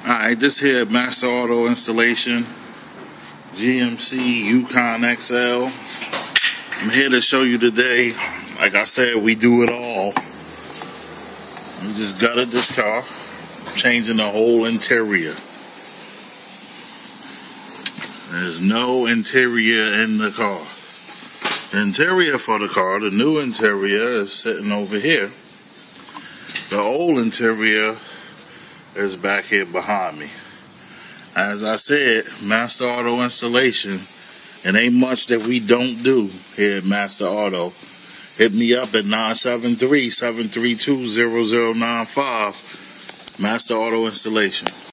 Alright, this here Master Auto Installation GMC Yukon XL. I'm here to show you today, like I said, we do it all. We just gutted this car, changing the whole interior. There's no interior in the car. The interior for the car, the new interior, is sitting over here. The old interior is back here behind me. As I said, Master Auto Installation. It ain't much that we don't do here at Master Auto. Hit me up at 973-732-0095. Master Auto Installation.